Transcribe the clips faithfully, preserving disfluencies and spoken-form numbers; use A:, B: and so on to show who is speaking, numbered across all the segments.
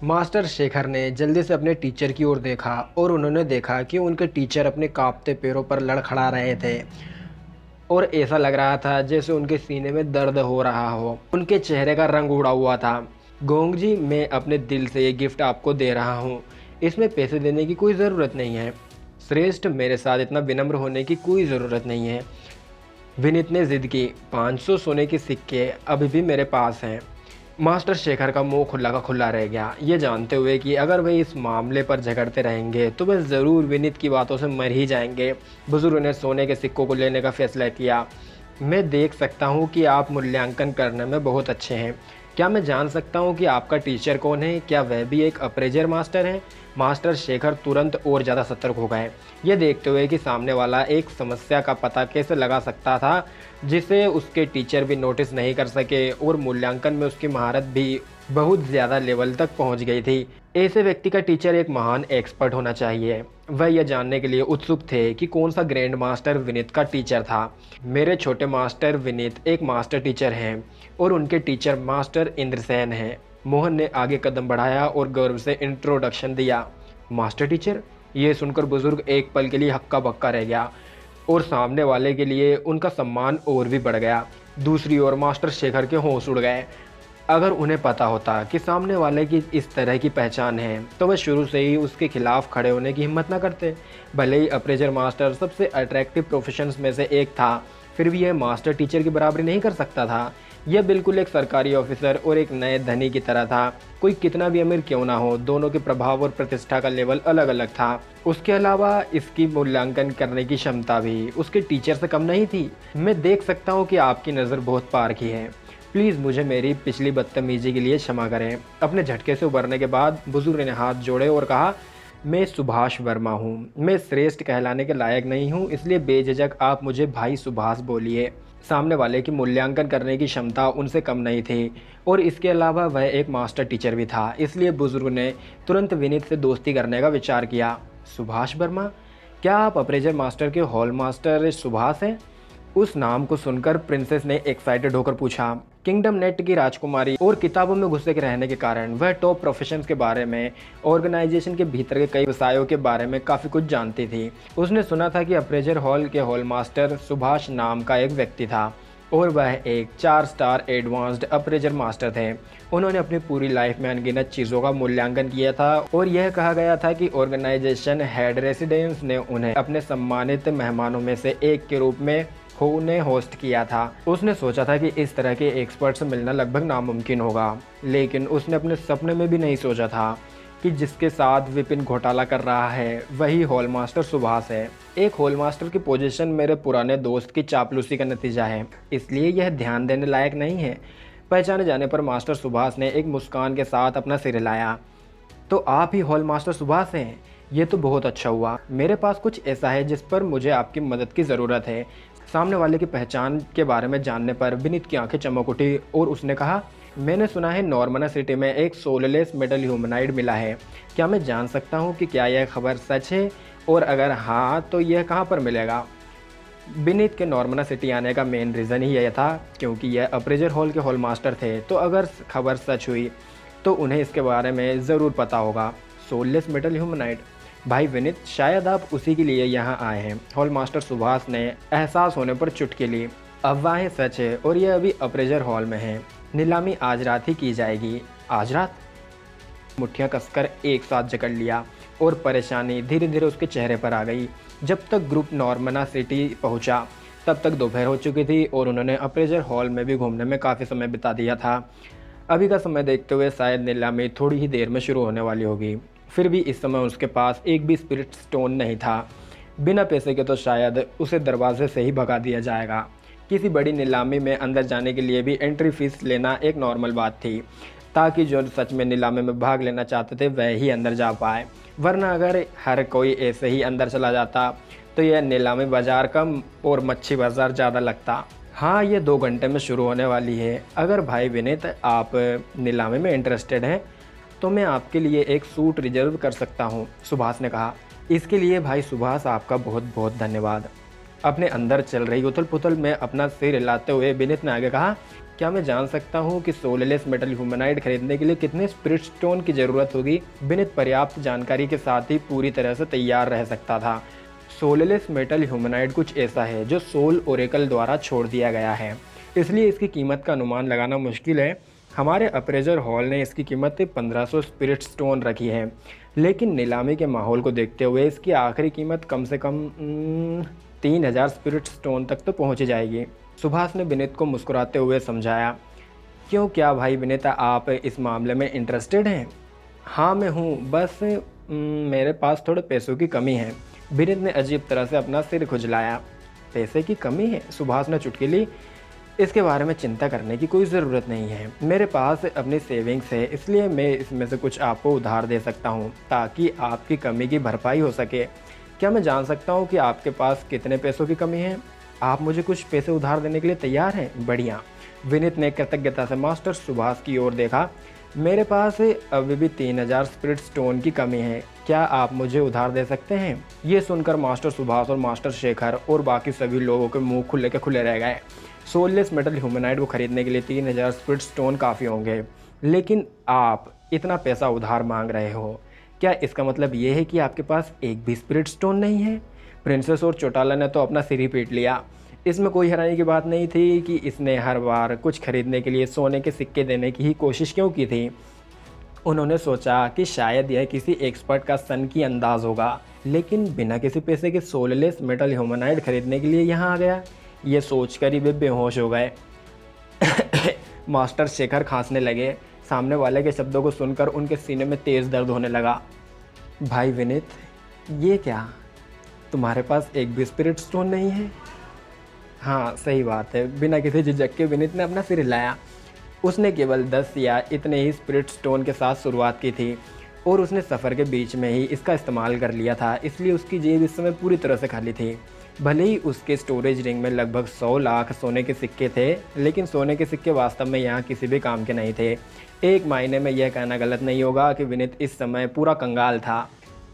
A: Master Shekhar ने जल्दी से अपने टीचर की ओर देखा और उन्होंने देखा कि उनके टीचर अपने कांपते पैरों पर लड़खड़ा रहे थे और ऐसा लग रहा था जैसे उनके सीने में दर्द हो रहा हो। उनके चेहरे का रंग उड़ा हुआ था। गोंग जी, मैं अपने दिल से ये गिफ्ट आपको दे रहा हूँ। इसमें पैसे देने की कोई ज़रूरत नहीं है। श्रेष्ठ, मेरे साथ इतना विनम्र होने की कोई ज़रूरत नहीं है। विनीत ने जिद की। पाँच सौ सोने के सिक्के अभी भी मेरे पास हैं। मास्टर शेखर का मुंह खुला का खुला रह गया, ये जानते हुए कि अगर वे इस मामले पर झगड़ते रहेंगे तो वे ज़रूर विनीत की बातों से मर ही जाएंगे। बुजुर्ग ने सोने के सिक्कों को लेने का फैसला किया। मैं देख सकता हूँ कि आप मूल्यांकन करने में बहुत अच्छे हैं। क्या मैं जान सकता हूँ कि आपका टीचर कौन है? क्या वह भी एक अप्रेजर मास्टर है? मास्टर शेखर तुरंत और ज़्यादा सतर्क हो गए, ये देखते हुए कि सामने वाला एक समस्या का पता कैसे लगा सकता था जिसे उसके टीचर भी नोटिस नहीं कर सके और मूल्यांकन में उसकी महारत भी बहुत ज़्यादा लेवल तक पहुंच गई थी। ऐसे व्यक्ति का टीचर एक महान एक्सपर्ट होना चाहिए। वह यह जानने के लिए उत्सुक थे कि कौन सा ग्रैंड मास्टर विनीत का टीचर था। मेरे छोटे मास्टर विनीत एक मास्टर टीचर हैं और उनके टीचर मास्टर इंद्रसेन हैं। मोहन ने आगे कदम बढ़ाया और गर्व से इंट्रोडक्शन दिया। Master teacher? ये सुनकर बुजुर्ग एक पल के लिए हक्का बक्का रह गया और सामने वाले के लिए उनका सम्मान और भी बढ़ गया। दूसरी ओर मास्टर शेखर के होश उड़ गए। अगर उन्हें पता होता कि सामने वाले की इस तरह की पहचान है तो वह शुरू से ही उसके खिलाफ खड़े होने की हिम्मत न करते। भले ही अप्रेजर मास्टर सबसे अट्रैक्टिव प्रोफेशंस में से एक था, फिर भी यह मास्टर टीचर की बराबरी नहीं कर सकता था। यह बिल्कुल एक सरकारी ऑफिसर और एक नए धनी की तरह था। कोई कितना भी अमीर क्यों ना हो, दोनों के प्रभाव और प्रतिष्ठा का लेवल अलग अलग था। उसके अलावा इसकी मूल्यांकन करने की क्षमता भी उसके टीचर से कम नहीं थी। मैं देख सकता हूँ कि आपकी नज़र बहुत पार की है। प्लीज़ मुझे मेरी पिछली बदतमीजी के लिए क्षमा करें। अपने झटके से उबरने के बाद बुजुर्ग ने हाथ जोड़े और कहा, मैं सुभाष वर्मा हूँ। मैं श्रेष्ठ कहलाने के लायक नहीं हूँ, इसलिए बेझिझक आप मुझे भाई सुभाष बोलिए। सामने वाले की मूल्यांकन करने की क्षमता उनसे कम नहीं थी और इसके अलावा वह एक मास्टर टीचर भी था, इसलिए बुजुर्ग ने तुरंत विनीत से दोस्ती करने का विचार किया। सुभाष वर्मा? क्या आप अप्रेजर मास्टर के हॉल मास्टर सुभाष हैं? उस नाम को सुनकर प्रिंसेस ने एक्साइटेड होकर पूछा। किंगडम नेट की राजकुमारी और किताबों में घुसे के रहने के कारण वह टॉप प्रोफेशंस के बारे में, ऑर्गेनाइजेशन के भीतर के कई व्यवसायों के बारे में काफ़ी कुछ जानती थी। उसने सुना था कि अप्रेजर हॉल के हॉल मास्टर सुभाष नाम का एक व्यक्ति था और वह एक चार स्टार एडवांस्ड अप्रेजर मास्टर थे। उन्होंने अपनी पूरी लाइफ में अनगिनत चीज़ों का मूल्यांकन किया था और यह कहा गया था कि ऑर्गेनाइजेशन हेड रेसिडेंस ने उन्हें अपने सम्मानित मेहमानों में से एक के रूप में उन्हें होस्ट किया था। उसने सोचा था कि इस तरह के एक्सपर्ट से मिलना लगभग नामुमकिन होगा, लेकिन उसने अपने सपने में भी नहीं सोचा था कि जिसके साथ विपिन घोटाला कर रहा है वही हॉल मास्टर सुभाष है। एक हॉल मास्टर की पोजीशन मेरे पुराने दोस्त की चापलूसी का नतीजा है, इसलिए यह ध्यान देने लायक नहीं है। पहचाने जाने पर मास्टर सुभाष ने एक मुस्कान के साथ अपना सिर हिलाया। तो आप ही हॉल मास्टर सुभाष हैं? ये तो बहुत अच्छा हुआ। मेरे पास कुछ ऐसा है जिस पर मुझे आपकी मदद की ज़रूरत है। सामने वाले की पहचान के बारे में जानने पर विनीत की आंखें चमक उठी और उसने कहा, मैंने सुना है नॉर्मना सिटी में एक सोललेस मेटल ह्यूमनाइड मिला है। क्या मैं जान सकता हूँ कि क्या यह खबर सच है, और अगर हाँ तो यह कहाँ पर मिलेगा? विनीत के नॉर्मना सिटी आने का मेन रीज़न ही यह था क्योंकि यह अप्रेजर हॉल के हॉल मास्टर थे, तो अगर खबर सच हुई तो उन्हें इसके बारे में ज़रूर पता होगा। Soulless metal humanoid? भाई विनीत, शायद आप उसी के लिए यहाँ आए हैं। हॉल मास्टर सुभाष ने एहसास होने पर चुटकी ली। अफवाहें सच है और यह अभी अप्रेजर हॉल में है। नीलामी आज रात ही की जाएगी। आज रात? मुट्ठियाँ कसकर एक साथ जकड़ लिया और परेशानी धीरे धीरे उसके चेहरे पर आ गई। जब तक ग्रुप नॉर्मना सिटी पहुँचा तब तक दोपहर हो चुकी थी और उन्होंने अप्रेजर हॉल में भी घूमने में काफ़ी समय बिता दिया था। अभी का समय देखते हुए शायद नीलामी थोड़ी ही देर में शुरू होने वाली होगी। फिर भी इस समय उसके पास एक भी स्पिरिट स्टोन नहीं था। बिना पैसे के तो शायद उसे दरवाजे से ही भगा दिया जाएगा। किसी बड़ी नीलामी में अंदर जाने के लिए भी एंट्री फीस लेना एक नॉर्मल बात थी, ताकि जो सच में नीलामी में भाग लेना चाहते थे वह ही अंदर जा पाए। वरना अगर हर कोई ऐसे ही अंदर चला जाता तो यह नीलामी बाज़ार कम और मच्छी बाज़ार ज़्यादा लगता। हाँ, ये दो घंटे में शुरू होने वाली है। अगर भाई विनीत आप नीलामी में इंटरेस्टेड हैं तो मैं आपके लिए एक सूट रिजर्व कर सकता हूँ, सुभाष ने कहा। इसके लिए भाई सुभाष आपका बहुत बहुत धन्यवाद। अपने अंदर चल रही उथल पुथल में अपना सिर हिलाते हुए विनीत ने आगे कहा, क्या मैं जान सकता हूँ कि सोललेस मेटल ह्यूमनाइड खरीदने के लिए कितने स्पिरिट स्टोन की ज़रूरत होगी? विनीत पर्याप्त जानकारी के साथ ही पूरी तरह से तैयार रह सकता था। सोललेस मेटल ह्यूमनाइड कुछ ऐसा है जो सोल ओरेकल द्वारा छोड़ दिया गया है, इसलिए इसकी कीमत का अनुमान लगाना मुश्किल है। हमारे अप्रेजर हॉल ने इसकी कीमत पंद्रह सौ स्पिरिट स्टोन रखी है, लेकिन नीलामी के माहौल को देखते हुए इसकी आखिरी कीमत कम से कम तीन हज़ार स्पिरिट स्टोन तक तो पहुँच जाएगी। सुभाष ने विनीत को मुस्कुराते हुए समझाया। क्यों, क्या भाई विनीत, आप इस मामले में इंटरेस्टेड हैं? हाँ मैं हूँ, बस मेरे पास थोड़े पैसों की कमी है। विनीत ने अजीब तरह से अपना सिर खुजलाया। पैसे की कमी है? सुभाष ने चुटकी ली। इसके बारे में चिंता करने की कोई ज़रूरत नहीं है। मेरे पास अपनी सेविंग्स है, इसलिए मैं इसमें से कुछ आपको उधार दे सकता हूँ ताकि आपकी कमी की भरपाई हो सके। क्या मैं जान सकता हूँ कि आपके पास कितने पैसों की कमी है? आप मुझे कुछ पैसे उधार देने के लिए तैयार हैं? बढ़िया। विनीत ने कृतज्ञता से मास्टर सुभाष की ओर देखा। मेरे पास अभी भी तीन हज़ार स्पिरिट स्टोन की कमी है, क्या आप मुझे उधार दे सकते हैं? ये सुनकर मास्टर सुभाष और मास्टर शेखर और बाकी सभी लोगों के मुंह खुले के खुले रह गए। सोललेस मेटल ह्यूमनाइड को खरीदने के लिए तीन हज़ार स्पिरिट स्टोन काफ़ी होंगे, लेकिन आप इतना पैसा उधार मांग रहे हो, क्या इसका मतलब ये है कि आपके पास एक भी स्पिरिट स्टोन नहीं है? प्रिंसेस और चौटाला ने तो अपना सिर ही पीट लिया। इसमें कोई हैरानी की बात नहीं थी कि इसने हर बार कुछ खरीदने के लिए सोने के सिक्के देने की ही कोशिश क्यों की थी। उन्होंने सोचा कि शायद यह किसी एक्सपर्ट का सन की अंदाज होगा, लेकिन बिना किसी पैसे के सोललेस मेटल ह्यूमनाइड खरीदने के लिए यहाँ आ गया। ये सोचकर ही वे बेहोश हो गए। मास्टर शेखर खांसने लगे। सामने वाले के शब्दों को सुनकर उनके सीने में तेज़ दर्द होने लगा। भाई विनीत, ये क्या, तुम्हारे पास एक भी स्पिरिट स्टोन नहीं है? हाँ सही बात है। बिना किसी झिझक के विनीत ने अपना सिर हिलाया। उसने केवल दस या इतने ही स्पिरिट स्टोन के साथ शुरुआत की थी और उसने सफ़र के बीच में ही इसका इस्तेमाल कर लिया था, इसलिए उसकी जेब इस समय पूरी तरह से खाली थी। भले ही उसके स्टोरेज रिंग में लगभग सौ लाख सोने के सिक्के थे, लेकिन सोने के सिक्के वास्तव में यहाँ किसी भी काम के नहीं थे। एक मायने में यह कहना गलत नहीं होगा कि विनीत इस समय पूरा कंगाल था।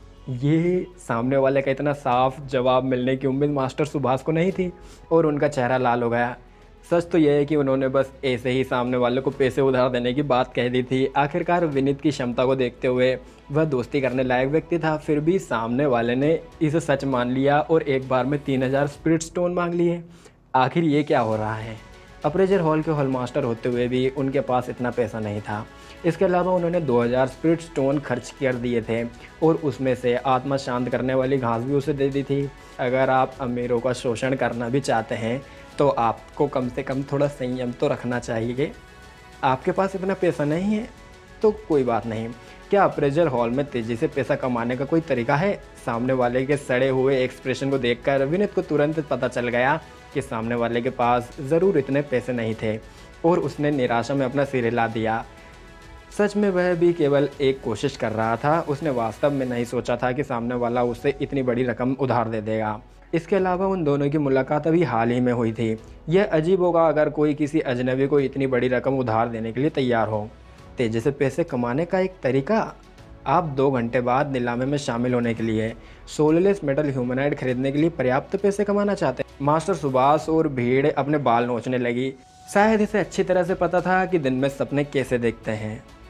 A: ये सामने वाले का इतना साफ जवाब मिलने की उम्मीद मास्टर सुभाष को नहीं थी और उनका चेहरा लाल हो गया। सच तो यह है कि उन्होंने बस ऐसे ही सामने वाले को पैसे उधार देने की बात कह दी थी। आखिरकार विनीत की क्षमता को देखते हुए वह दोस्ती करने लायक व्यक्ति था, फिर भी सामने वाले ने इसे सच मान लिया और एक बार में तीन हज़ार स्पिरिट स्टोन मांग लिए। आखिर ये क्या हो रहा है? अप्रेजर हॉल के हॉल मास्टर होते हुए भी उनके पास इतना पैसा नहीं था। इसके अलावा उन्होंने दो हज़ार स्पिरिट स्टोन खर्च कर दिए थे और उसमें से आत्मा शांत करने वाली घास भी उसे दे दी थी। अगर आप अमीरों का शोषण करना भी चाहते हैं तो आपको कम से कम थोड़ा संयम तो रखना चाहिए। आपके पास इतना पैसा नहीं है तो कोई बात नहीं। क्या अप्रेजर हॉल में तेज़ी से पैसा कमाने का कोई तरीका है? सामने वाले के सड़े हुए एक्सप्रेशन को देखकर विनीत को तुरंत पता चल गया कि सामने वाले के पास ज़रूर इतने पैसे नहीं थे और उसने निराशा में अपना सिर हिला दिया। सच में वह भी केवल एक कोशिश कर रहा था। उसने वास्तव में नहीं सोचा था कि सामने वाला उससे इतनी बड़ी रकम उधार दे देगा। इसके अलावा उन दोनों की मुलाकात अभी हाल ही में हुई थी। यह अजीब होगा अगर कोई किसी अजनबी को इतनी बड़ी रकम उधार देने के लिए तैयार हो। तेज़ी से पैसे कमाने का एक तरीका। आप दो घंटे बाद नीलामी में शामिल होने के लिए सोललेस मेटल ह्यूमनाइड खरीदने के लिए पर्याप्त पैसे कमाना चाहते हैं। मास्टर सुभाष और भीड़ अपने बाल नोचने लगी। शायद इसे अच्छी तरह से पता था कि दिन में सपने कैसे देखते हैं।